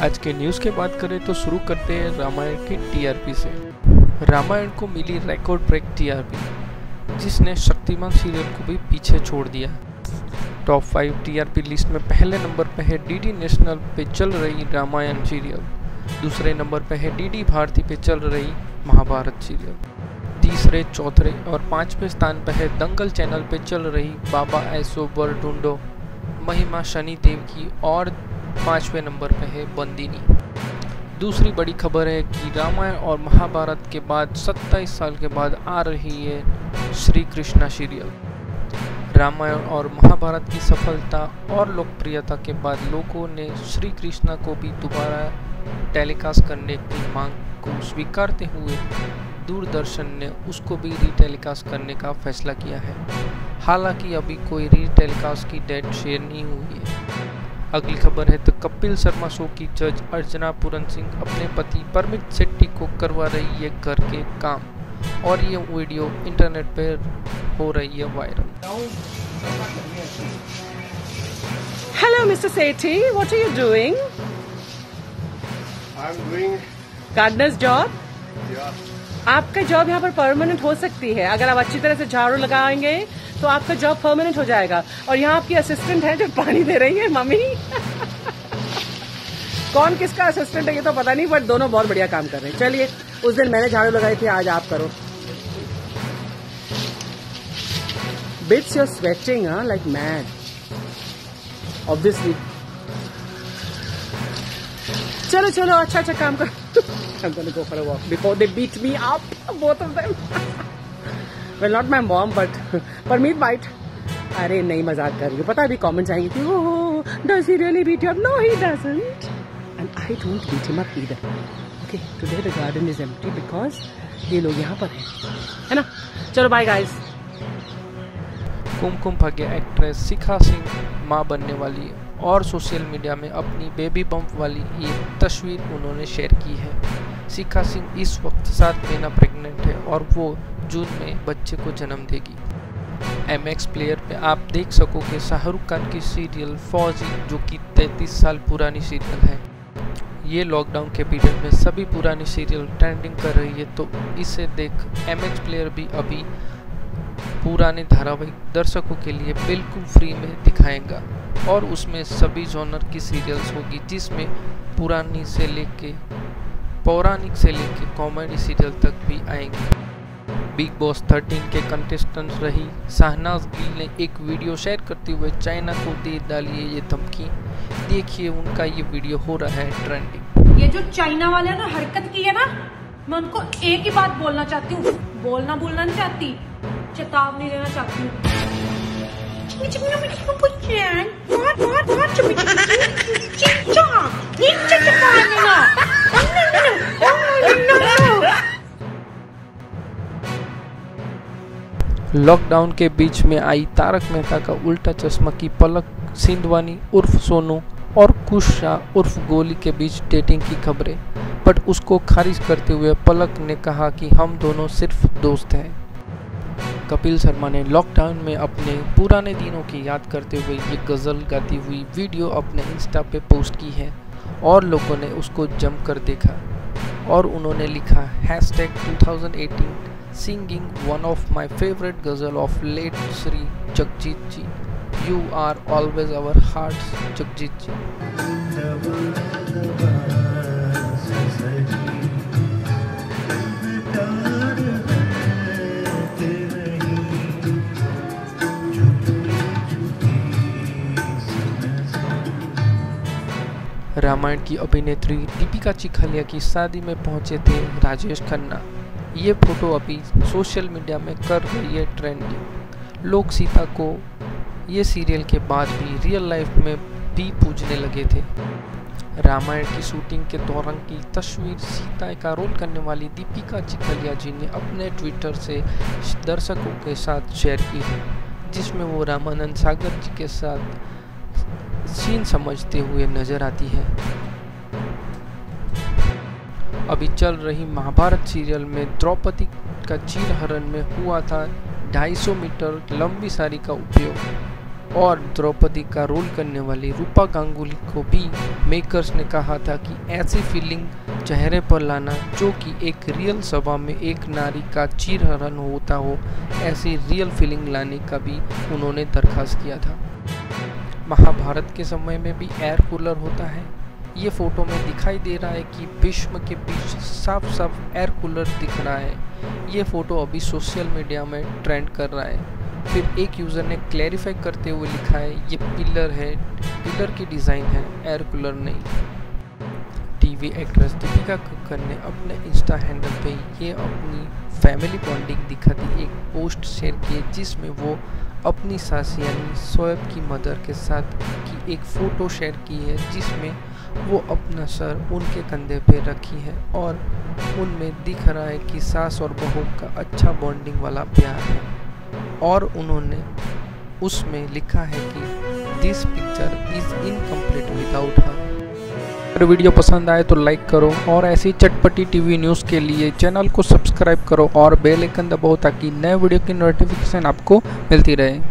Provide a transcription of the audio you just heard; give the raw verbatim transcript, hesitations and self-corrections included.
आज के न्यूज़ के बात करें तो शुरू करते हैं रामायण की टीआरपी से। रामायण को मिली रिकॉर्ड ब्रेक टीआरपी, जिसने शक्तिमान सीरियल को भी पीछे छोड़ दिया। टॉप फाइव टीआरपी लिस्ट में पहले नंबर पर है डीडी नेशनल पे चल रही रामायण सीरियल, दूसरे नंबर पर है डीडी भारती पे चल रही महाभारत सीरियल, तीसरे चौथे और पांचवें स्थान पर है दंगल चैनल पे चल रही बाबा ऐसो वर ढूंढो महिमा शनि देव की, और पांचवें नंबर पे है बंदिनी। दूसरी बड़ी खबर है कि रामायण और महाभारत के बाद सत्ताईस साल के बाद आ रही है श्री कृष्णा सीरियल। रामायण और महाभारत की सफलता और लोकप्रियता के बाद लोगों ने श्री कृष्णा को भी दोबारा टेलीकास्ट करने की मांग को स्वीकारते हुए दूरदर्शन ने उसको भी रीटेलीकास्ट करने का फैसला किया है। हालांकि अभी कोई रीटेलीकास्ट की डेट शेयर नहीं हुई है। अगली खबर है तो कपिल शर्मा शो की जज अर्चना पूरन सिंह अपने पति परमित शेट्टी को करवा रही है घर के काम, और ये वीडियो इंटरनेट पर हो रही है viral. Hello, Mister Sethi. What are you doing? I'm doing Gardener's job. yeah. आपका जॉब यहाँ पर परमानेंट हो सकती है अगर आप अच्छी तरह से झाड़ू लगाएंगे तो आपका जॉब परमानेंट हो जाएगा। और यहाँ आपकी असिस्टेंट है जो पानी दे रही है, मम्मी। कौन किसका असिस्टेंट है ये तो पता नहीं, बट दोनों बहुत बढ़िया काम कर रहे हैं। चलिए, उस दिन मैंने झाड़ू लगाई थी, आज आप करो। Bits you're sweating like mad obviously. चलो चलो, अच्छा अच्छा काम करो। I'm gonna go for a walk before they beat me up, both of them. Well, not my mom, but Parmeet might. अरे नहीं, मजाक कर रही हूँ। पता है अभी कमेंट्स आएंगे कि oh, does he really beat you up? No, he doesn't. And I don't beat him up either. Okay, today the garden is empty because ये लोग यहाँ पर हैं, है ना? चलो bye guys. Kumkum Bhagya actress शिखा सिंह मां बनने वाली है और सोशल मीडिया में अपनी बेबी बम्प वाली ये तस्वीर उन्होंने शेयर की है। शिखा सिंह इस वक्त सात महीना प्रेग्नेंट है और वो जून में बच्चे को जन्म देगी। एम एक्स प्लेयर पे आप देख सकोगे शाहरुख खान की सीरियल फौजी, जो कि तैंतीस साल पुरानी सीरियल है। ये लॉकडाउन के पीरियड में सभी पुरानी सीरियल ट्रेंडिंग कर रही है, तो इसे देख एम एक्स प्लेयर भी अभी पुराने धारावाहिक दर्शकों के लिए बिल्कुल फ्री में दिखाएगा, और उसमें सभी जॉनर की सीरियल्स होगी, जिसमें पुरानी से लेके पौराणिक से लेके कॉमेडी सीरियल तक भी आएंगे। बिग बॉस थर्टीन के कंटेस्टेंट रही शहनाज गिल ने एक वीडियो शेयर करते हुए चाइना को दे डाली है ये धमकी। देखिए, उनका ये वीडियो हो रहा है ट्रेंडिंग। ये जो चाइना वाले ने हरकत की है ना, मैं उनको एक ही बात बोलना चाहती हूँ, बोलना बोलना नहीं चाहती, चेतावनी देना चाहती हूँ। लॉकडाउन के बीच में आई तारक मेहता का उल्टा चश्मा की पलक सिंधवानी उर्फ सोनू और कुश शाह उर्फ गोली के बीच डेटिंग की खबरें, बट उसको खारिज करते हुए पलक ने कहा कि हम दोनों सिर्फ दोस्त हैं। कपिल शर्मा ने लॉकडाउन में अपने पुराने दिनों की याद करते हुए ये गज़ल गाती हुई वीडियो अपने इंस्टा पे पोस्ट की है, और लोगों ने उसको जमकर देखा, और उन्होंने लिखा hashtag two thousand eighteen singing one of my favourite ghazal of late Shri Jagjit ji, you are always our hearts Jagjit ji. Ramayan की अभिनेत्री दीपिका चिखलिया की शादी में पहुंचे थे राजेश खन्ना। ये फोटो अभी सोशल मीडिया में कर रही है ट्रेंडिंग। लोग सीता को ये सीरियल के बाद भी रियल लाइफ में भी पूजने लगे थे। रामायण की शूटिंग के दौरान की तस्वीर सीता का रोल करने वाली दीपिका चिखलिया जी ने अपने ट्विटर से दर्शकों के साथ शेयर की है, जिसमें वो रामानंद सागर जी के साथ सीन समझते हुए नजर आती है। अभी चल रही महाभारत सीरियल में द्रौपदी का चीरहरण में हुआ था ढाई सौ मीटर लंबी साड़ी का उपयोग। और द्रौपदी का रोल करने वाली रूपा गांगुली को भी मेकर्स ने कहा था कि ऐसी फीलिंग चेहरे पर लाना जो कि एक रियल सभा में एक नारी का चीरहरण होता हो, ऐसी रियल फीलिंग लाने का भी उन्होंने दरखास्त किया था। महाभारत के समय में भी एयर कूलर होता है। ये फोटो में दिखाई दे रहा है कि भीष्म के बीच साफ साफ एयर कूलर दिख रहा है। ये फोटो अभी सोशल मीडिया में ट्रेंड कर रहा है। फिर एक यूज़र ने क्लैरिफाई करते हुए लिखा है ये पिलर है, पिलर की डिज़ाइन है, एयर कूलर नहीं। टीवी एक्ट्रेस दीपिका कक्कर ने अपने इंस्टा हैंडल पे ये अपनी फैमिली बॉन्डिंग दिखाती एक पोस्ट शेयर की जिसमें वो अपनी सास यानी शोएब की मदर के साथ की एक फ़ोटो शेयर की है जिसमें वो अपना सर उनके कंधे पे रखी है और उनमें दिख रहा है कि सास और बहू का अच्छा बॉन्डिंग वाला प्यार है। और उन्होंने उसमें लिखा है कि this picture is incomplete without her. अगर वीडियो पसंद आए तो लाइक करो और ऐसी चटपटी टीवी न्यूज़ के लिए चैनल को सब्सक्राइब करो और बेल आइकन दबाओ ताकि नए वीडियो की नोटिफिकेशन आपको मिलती रहे।